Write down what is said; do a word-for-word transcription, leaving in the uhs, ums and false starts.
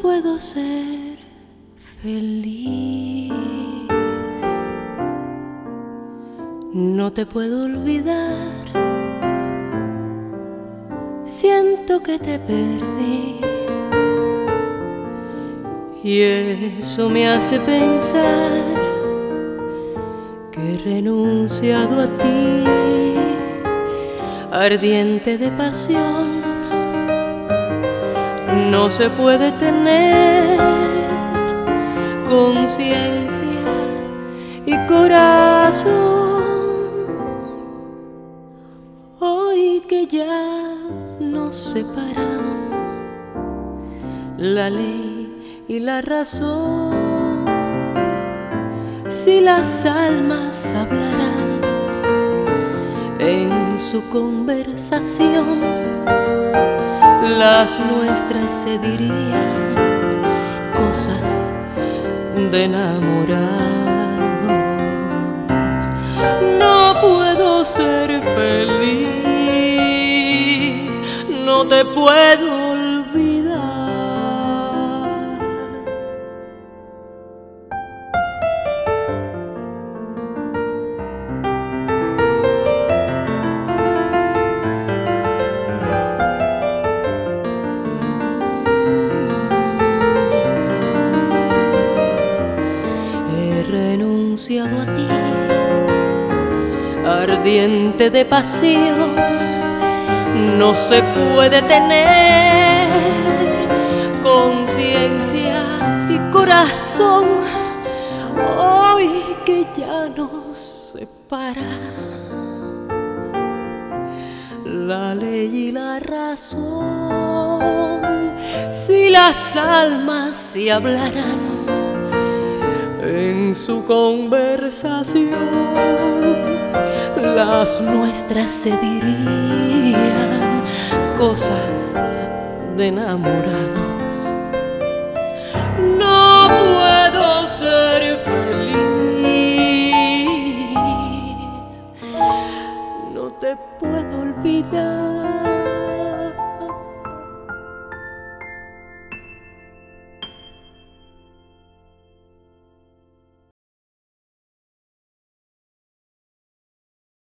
puedo ser feliz. No te puedo olvidar. Siento que te perdí y eso me hace pensar que he renunciado a ti, ardiente de pasión. No se puede tener conciencia y corazón. Hoy que ya nos separan la ley y la razón, si las almas hablarán en su conversación, las nuestras se dirían cosas de enamorados. No puedo ser feliz, no te puedo olvidar. He renunciado a ti, ardiente de pasión. No se puede tener conciencia y corazón. Hoy que ya nos separa la ley y la razón, si las almas se hablaran en su conversación, las nuestras se dirían cosas de enamorado.